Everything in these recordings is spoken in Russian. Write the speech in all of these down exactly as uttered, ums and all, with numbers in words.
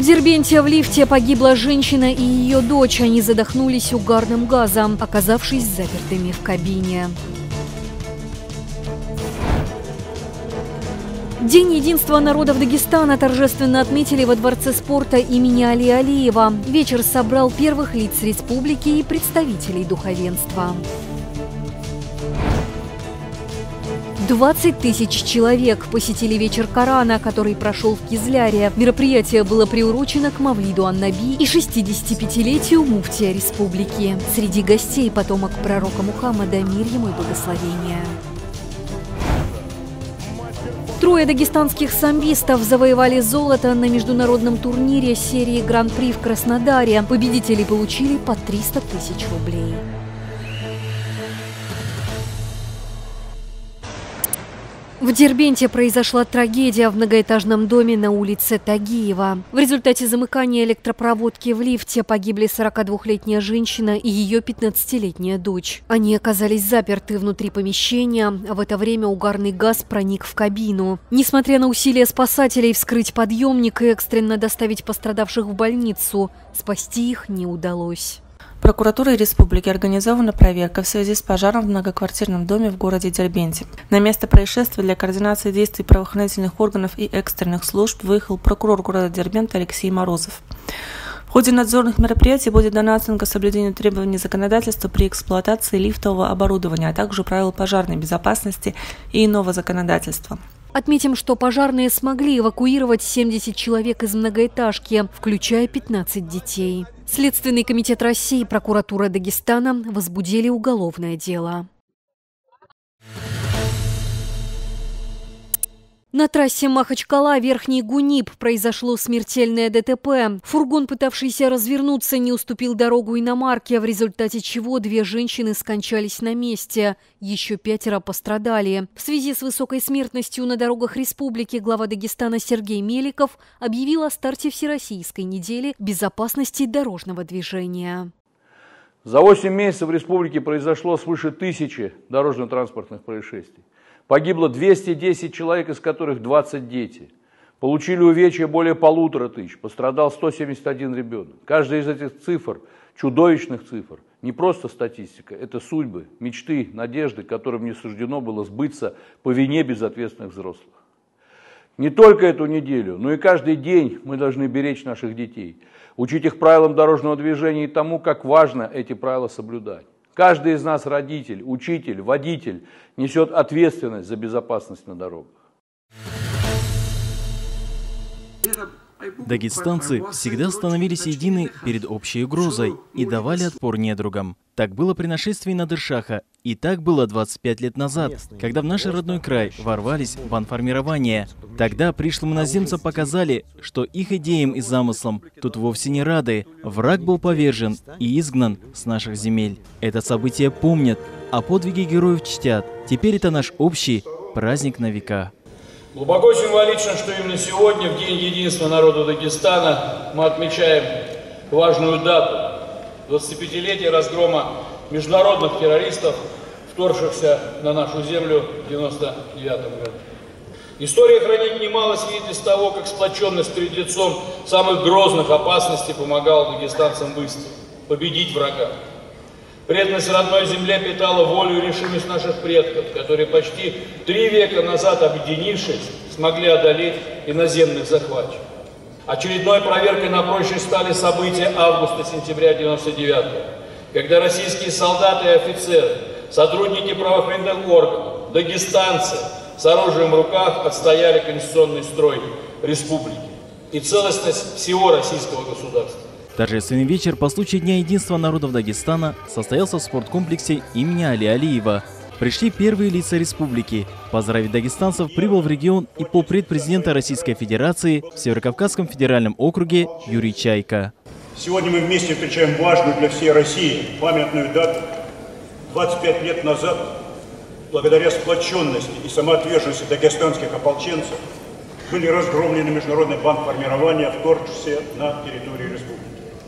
Дербенте в лифте погибла женщина и ее дочь. Они задохнулись угарным газом, оказавшись запертыми в кабине. День единства народов Дагестана торжественно отметили во Дворце спорта имени Али Алиева. Вечер собрал первых лиц республики и представителей духовенства. двадцать тысяч человек посетили вечер Корана, который прошел в Кизляре. Мероприятие было приурочено к Мавлиду ан-Наби и шестидесятипятилетию муфтия республики. Среди гостей потомок пророка Мухаммада, мир ему и благословения. Трое дагестанских самбистов завоевали золото на международном турнире серии Гран-при в Краснодаре. Победители получили по триста тысяч рублей. В Дербенте произошла трагедия в многоэтажном доме на улице Тагиева. В результате замыкания электропроводки в лифте погибли сорокадвухлетняя женщина и ее пятнадцатилетняя дочь. Они оказались заперты внутри помещения, а в это время угарный газ проник в кабину. Несмотря на усилия спасателей вскрыть подъемник и экстренно доставить пострадавших в больницу, спасти их не удалось. Прокуратурой республики организована проверка в связи с пожаром в многоквартирном доме в городе Дербенте. На место происшествия для координации действий правоохранительных органов и экстренных служб выехал прокурор города Дербента Алексей Морозов. В ходе надзорных мероприятий будет дана оценка соблюдению требований законодательства при эксплуатации лифтового оборудования, а также правил пожарной безопасности и иного законодательства. Отметим, что пожарные смогли эвакуировать семьдесят человек из многоэтажки, включая пятнадцать детей. Следственный комитет России и прокуратура Дагестана возбудили уголовное дело. На трассе Махачкала-Верхний Гунип произошло смертельное ДТП. Фургон, пытавшийся развернуться, не уступил дорогу иномарке, в результате чего две женщины скончались на месте. Еще пятеро пострадали. В связи с высокой смертностью на дорогах республики глава Дагестана Сергей Меликов объявил о старте Всероссийской недели безопасности дорожного движения. За восемь месяцев в республике произошло свыше тысячи дорожно-транспортных происшествий. Погибло двести десять человек, из которых двадцать дети. Получили увечья более полутора тысяч, пострадал сто семьдесят один ребенок. Каждая из этих цифр, чудовищных цифр, не просто статистика, это судьбы, мечты, надежды, которым не суждено было сбыться по вине безответственных взрослых. Не только эту неделю, но и каждый день мы должны беречь наших детей, учить их правилам дорожного движения и тому, как важно эти правила соблюдать. Каждый из нас, родитель, учитель, водитель, несет ответственность за безопасность на дорогах. Дагестанцы всегда становились едины перед общей угрозой и давали отпор недругам. Так было при нашествии на Дыршаха, и так было двадцать пять лет назад, когда в наш родной край ворвались в банформирование. Тогда пришлым иноземцам показали, что их идеям и замыслам тут вовсе не рады. Враг был повержен и изгнан с наших земель. Это событие помнят, а подвиги героев чтят. Теперь это наш общий праздник на века. Глубоко символично, что именно сегодня, в День единства народа Дагестана, мы отмечаем важную дату – двадцатипятилетие разгрома международных террористов, вторгшихся на нашу землю в девяносто девятом году. История хранит немало свидетельств того, как сплоченность перед лицом самых грозных опасностей помогала дагестанцам быстро победить врага. Преданность родной земле питала волю и решимость наших предков, которые почти три века назад, объединившись, смогли одолеть иноземных захватчиков. Очередной проверкой на прочность стали события августа-сентября девяносто девятого, когда российские солдаты и офицеры, сотрудники правоохранительных органов, дагестанцы с оружием в руках отстояли конституционный строй республики и целостность всего российского государства. Торжественный вечер по случаю Дня единства народов Дагестана состоялся в спорткомплексе имени Али Алиева. Пришли первые лица республики. Поздравить дагестанцев прибыл в регион и полпред президента Российской Федерации в Северокавказском федеральном округе Юрий Чайка. Сегодня мы вместе встречаем важную для всей России памятную дату. двадцать пять лет назад, благодаря сплоченности и самоотверженности дагестанских ополченцев, были разгромлены международные бандформирования, вторгшиеся на территорию республики.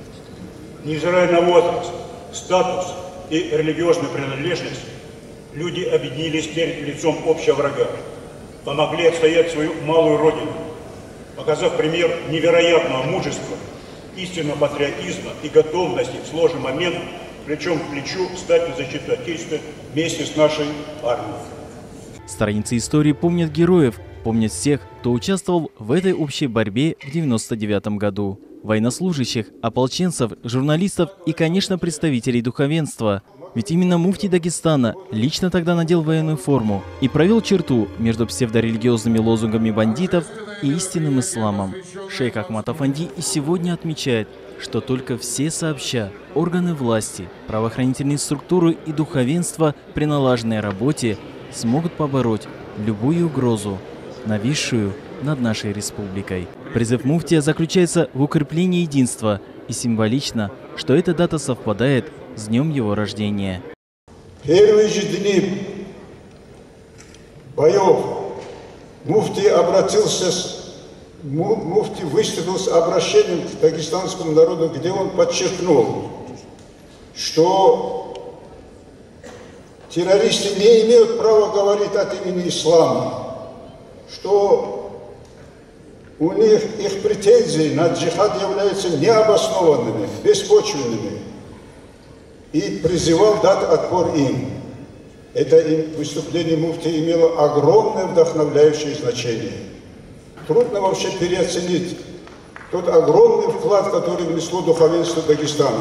Невзирая на возраст, статус и религиозную принадлежность, люди объединились перед лицом общего врага, помогли отстоять свою малую родину. показав пример невероятного мужества, истинного патриотизма и готовности в сложный момент плечом к плечу стать на защиту Отечества вместе с нашей армией. Страницы истории помнят героев, помнят всех, кто участвовал в этой общей борьбе в девяносто девятом году. Военнослужащих, ополченцев, журналистов и, конечно, представителей духовенства. Ведь именно муфтий Дагестана лично тогда надел военную форму и провел черту между псевдорелигиозными лозунгами бандитов и истинным исламом. Шейх Ахмад Афанди и сегодня отмечает, что только все сообща, органы власти, правоохранительные структуры и духовенство при налаженной работе смогут побороть любую угрозу, нависшую над нашей республикой. Призыв муфтия заключается в укреплении единства, и символично, что эта дата совпадает с днем его рождения. Первые же дни боев муфтий обратился, с, муфтий выступил с обращением к дагестанскому народу, где он подчеркнул, что террористы не имеют права говорить от имени ислама, что у них их претензии на джихад являются необоснованными, беспочвенными, и призывал дать отпор им. Это выступление муфтия имело огромное вдохновляющее значение. Трудно вообще переоценить тот огромный вклад, который внесло духовенство Дагестана.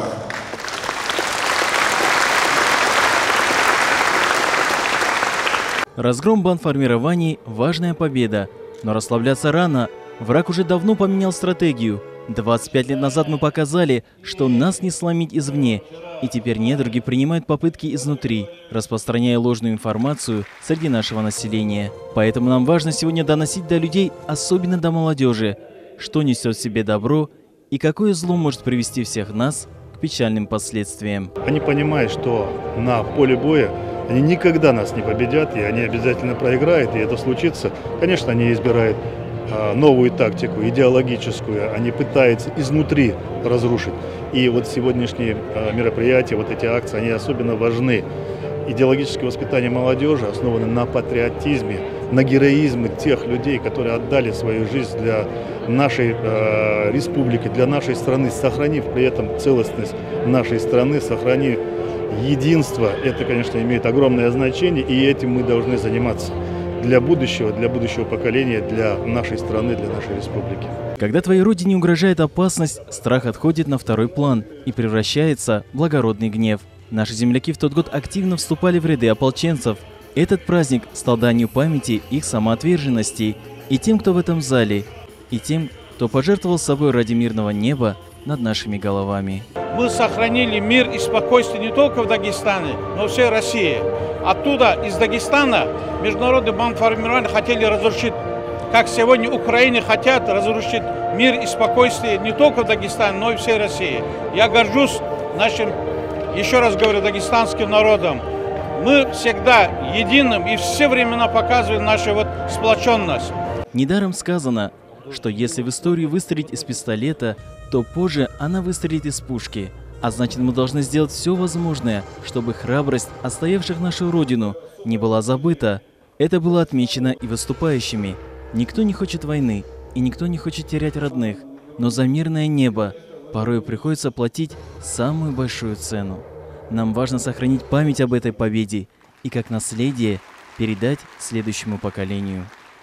Разгром бандформирований – важная победа, но расслабляться рано. Враг уже давно поменял стратегию. двадцать пять лет назад мы показали, что нас не сломить извне, и теперь недруги принимают попытки изнутри, распространяя ложную информацию среди нашего населения. Поэтому нам важно сегодня доносить до людей, особенно до молодежи, что несет в себе добро и какое зло может привести всех нас к печальным последствиям. Они понимают, что на поле боя они никогда нас не победят, и они обязательно проиграют, и это случится. Конечно, они избирают новую тактику, идеологическую, они пытаются изнутри разрушить. И вот сегодняшние мероприятия, вот эти акции, они особенно важны. Идеологическое воспитание молодежи основано на патриотизме, на героизме тех людей, которые отдали свою жизнь для нашей э, республики, для нашей страны, сохранив при этом целостность нашей страны, сохранив единство. Это, конечно, имеет огромное значение, и этим мы должны заниматься. Для будущего, для будущего поколения, для нашей страны, для нашей республики. Когда твоей родине угрожает опасность, страх отходит на второй план и превращается в благородный гнев. Наши земляки в тот год активно вступали в ряды ополченцев. Этот праздник стал данью памяти их самоотверженности и тем, кто в этом зале, и тем, кто пожертвовал собой ради мирного неба над нашими головами. Мы сохранили мир и спокойствие не только в Дагестане, но и всей России. Оттуда, из Дагестана, международные бандформирования хотели разрушить, как сегодня Украине хотят разрушить мир и спокойствие не только в Дагестане, но и всей России. Я горжусь нашим, еще раз говорю, дагестанским народом. Мы всегда единым и все времена показываем нашу вот сплоченность. Недаром сказано, что если в историю выстрелить из пистолета, то позже она выстрелит из пушки. А значит, мы должны сделать все возможное, чтобы храбрость отстоявших нашу родину не была забыта. Это было отмечено и выступающими. Никто не хочет войны, и никто не хочет терять родных. Но за мирное небо порой приходится платить самую большую цену. Нам важно сохранить память об этой победе и как наследие передать следующему поколению.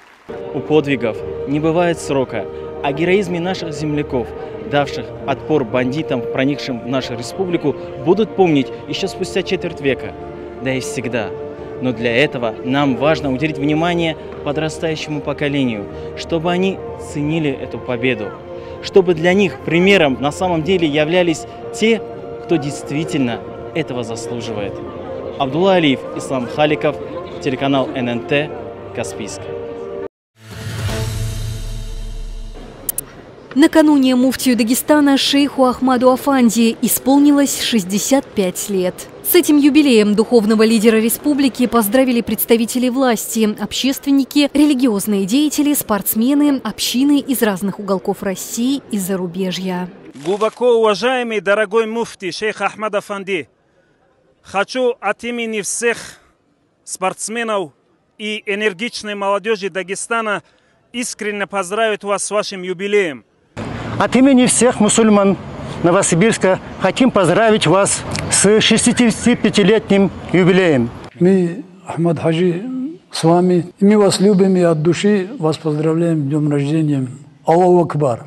У подвигов не бывает срока. О героизме наших земляков, давших отпор бандитам, проникшим в нашу республику, будут помнить еще спустя четверть века, да и всегда. Но для этого нам важно уделить внимание подрастающему поколению, чтобы они ценили эту победу, чтобы для них примером на самом деле являлись те, кто действительно этого заслуживает. Абдулла Алиев, Ислам Халиков, телеканал эн эн тэ, Каспийск. Накануне муфтию Дагестана шейху Ахмаду Афанди исполнилось шестьдесят пять лет. С этим юбилеем духовного лидера республики поздравили представители власти, общественники, религиозные деятели, спортсмены, общины из разных уголков России и зарубежья. Глубоко уважаемый дорогой муфти шейх Ахмад Афанди, хочу от имени всех спортсменов и энергичной молодежи Дагестана искренне поздравить вас с вашим юбилеем. От имени всех мусульман Новосибирска хотим поздравить вас с шестидесятипятилетним юбилеем. Мы, Ахмад Хаджи, с вами. И мы вас любим и от души вас поздравляем с днем рождения. Аллаху Акбар.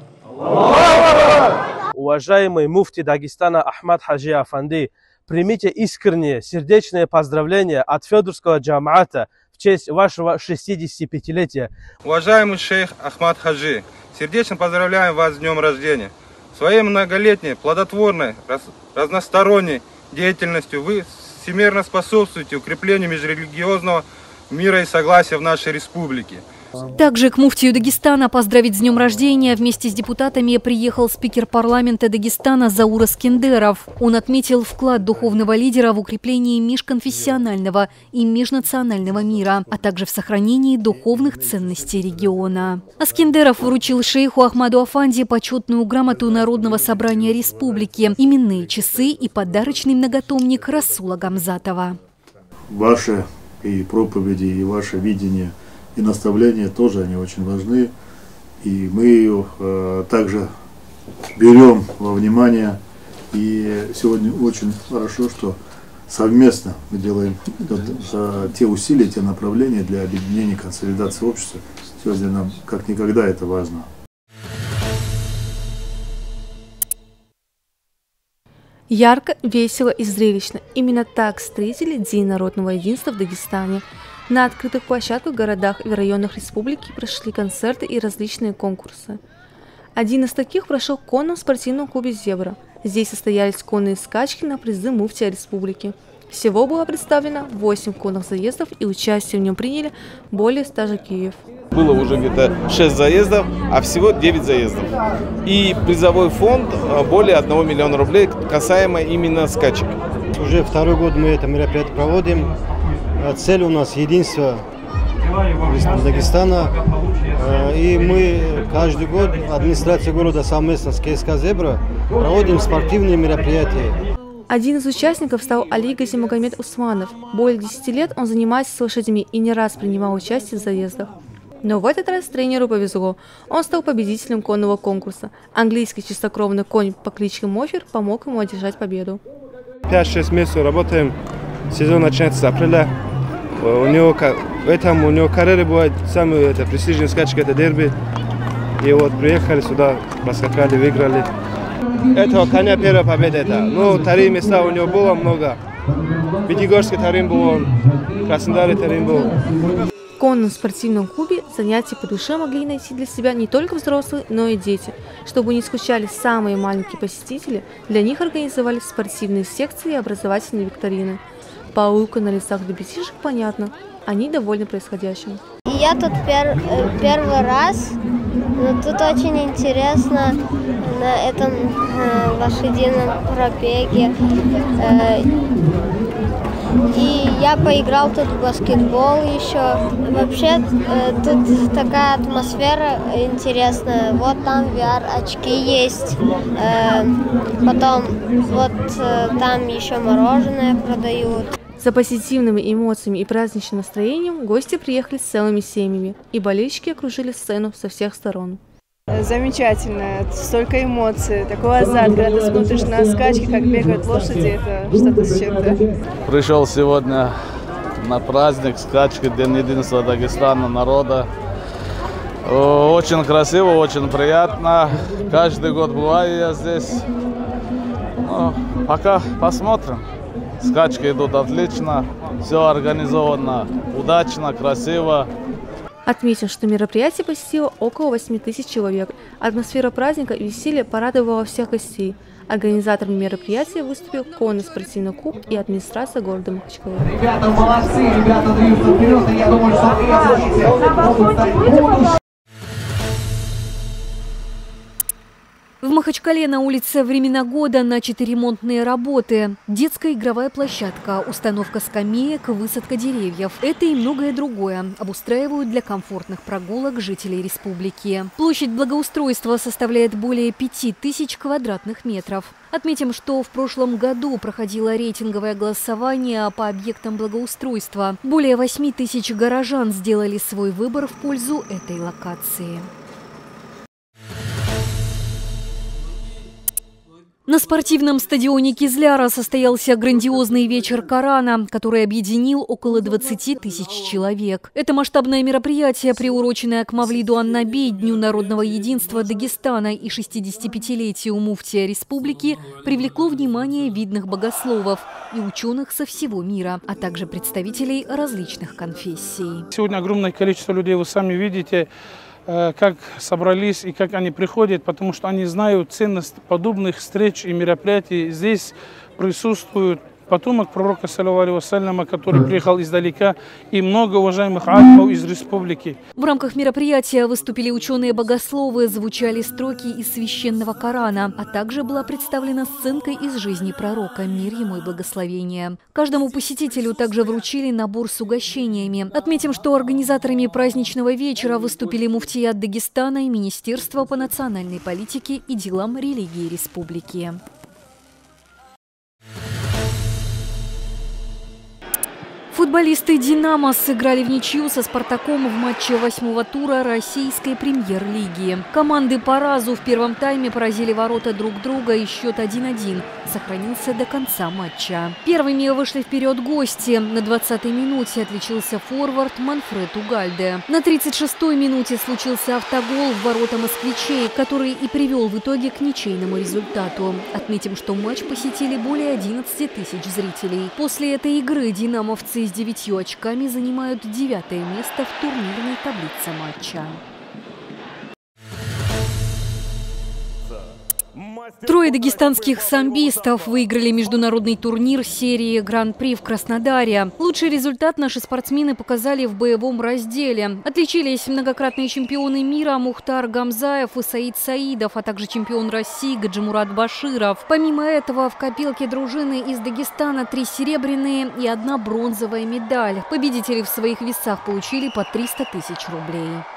Уважаемый муфти Дагестана Ахмад Хаджи Афанди, примите искреннее сердечное поздравление от Федорского джамаата в честь вашего шестидесятипятилетия. Уважаемый шейх Ахмад Хаджи, сердечно поздравляем вас с днем рождения. Своей многолетней, плодотворной, раз, разносторонней деятельностью вы всемерно способствуете укреплению межрелигиозного мира и согласия в нашей республике. Также к муфтию Дагестана поздравить с днем рождения вместе с депутатами приехал спикер парламента Дагестана Заур Аскендеров. Он отметил вклад духовного лидера в укреплении межконфессионального и межнационального мира, а также в сохранении духовных ценностей региона. Аскендеров вручил шейху Ахмаду Афанди почетную грамоту Народного собрания республики, именные часы и подарочный многотомник Расула Гамзатова. Ваши и проповеди, и ваше видение и наставления тоже они очень важны, и мы ее э, также берем во внимание. И сегодня очень хорошо, что совместно мы делаем э, те усилия, те направления для объединения, консолидации общества. Сегодня нам как никогда это важно. Ярко, весело и зрелищно. Именно так встретили День народного единства в Дагестане. На открытых площадках в городах и районах республики прошли концерты и различные конкурсы. Один из таких прошел в конном спортивном клубе «Зебра». Здесь состоялись конные скачки на призы муфтия республики. Всего было представлено восемь конных заездов, и участие в нем приняли более ста жокеев. Было уже где-то шесть заездов, а всего девять заездов. И призовой фонд более одного миллиона рублей, касаемо именно скачек. Уже второй год мы это мероприятие проводим. Цель у нас единство Дагестана. И мы каждый год, администрация города совместно с КСК «Зебра», проводим спортивные мероприятия. Один из участников стал Али Газимагомед Усманов. Более десяти лет он занимается с лошадьми и не раз принимал участие в заездах. Но в этот раз тренеру повезло. Он стал победителем конного конкурса. Английский чистокровный конь по кличке Мофер помог ему одержать победу. пять-шесть месяцев работаем. Сезон начинается с апреля. У него, в этом у него карьера бывает самая это, престижная скачка, это дерби. И вот приехали сюда, поскакали, выиграли. Этого коня первая победа это. Ну, вторые места у него было много. В Пятигорске вторым был он, в Краснодаре вторым был. В конном спортивном клубе занятия по душе могли найти для себя не только взрослые, но и дети. Чтобы не скучали самые маленькие посетители, для них организовали спортивные секции и образовательные викторины. По улыбкам на лицах ребятишек понятно, они довольны происходящим. Я тут пер, первый раз, но тут очень интересно на этом э, лошадином пробеге. Э, и я поиграл тут в баскетбол еще. Вообще э, тут такая атмосфера интересная. Вот там ви ар-очки есть. Э, потом вот э, там еще мороженое продают. За позитивными эмоциями и праздничным настроением гости приехали с целыми семьями, и болельщики окружили сцену со всех сторон. Замечательно, столько эмоций, такой азарт, когда ты смотришь на скачки, как бегают лошади, это что-то с чем-то. Пришел сегодня на праздник скачки, День единства Дагестана, народа. Очень красиво, очень приятно. Каждый год бываю я здесь. Ну, пока посмотрим. Скачки идут отлично, все организовано удачно, красиво. Отметим, что мероприятие посетило около восьми тысяч человек. Атмосфера праздника и веселья порадовала всех гостей. Организатором мероприятия выступил конный спортивный клуб и администрация города Махачкала. Ребята молодцы, ребята движутся вперед, и я думаю, что... В Махачкале на улице «Времена года» начаты ремонтные работы. Детская игровая площадка, установка скамеек, высадка деревьев. Это и многое другое обустраивают для комфортных прогулок жителей республики. Площадь благоустройства составляет более пяти тысяч квадратных метров. Отметим, что в прошлом году проходило рейтинговое голосование по объектам благоустройства. Более восьми тысяч горожан сделали свой выбор в пользу этой локации. На спортивном стадионе Кизляра состоялся грандиозный вечер Корана, который объединил около двадцати тысяч человек. Это масштабное мероприятие, приуроченное к Мавлиду ан-Наби, Дню народного единства Дагестана и шестидесятипятилетию муфтия республики, привлекло внимание видных богословов и ученых со всего мира, а также представителей различных конфессий. Сегодня огромное количество людей, вы сами видите, как собрались и как они приходят, потому что они знают ценность подобных встреч и мероприятий. Здесь присутствует потомок пророка, саллаллаху алейхи вассаляма, который приехал издалека, и много уважаемых алимов из республики. В рамках мероприятия выступили ученые-богословы, звучали строки из священного Корана, а также была представлена сценка из жизни пророка, мир ему и благословение. Каждому посетителю также вручили набор с угощениями. Отметим, что организаторами праздничного вечера выступили муфтият Дагестана и Министерство по национальной политике и делам религии республики. Футболисты «Динамо» сыграли в ничью со «Спартаком» в матче восьмого тура российской премьер-лиги. Команды по разу в первом тайме поразили ворота друг друга, и счет один-один сохранился до конца матча. Первыми вышли вперед гости. На двадцатой минуте отличился форвард Манфред Угальде. На тридцать шестой минуте случился автогол в ворота москвичей, который и привел в итоге к ничейному результату. Отметим, что матч посетили более одиннадцати тысяч зрителей. После этой игры динамовцы с девятью очками занимают девятое место в турнирной таблице матча. Трое дагестанских самбистов выиграли международный турнир серии Гран-при в Краснодаре. Лучший результат наши спортсмены показали в боевом разделе. Отличились многократные чемпионы мира Мухтар Гамзаев и Саид Саидов, а также чемпион России Гаджимурат Баширов. Помимо этого, в копилке дружины из Дагестана три серебряные и одна бронзовая медаль. Победители в своих весах получили по триста тысяч рублей.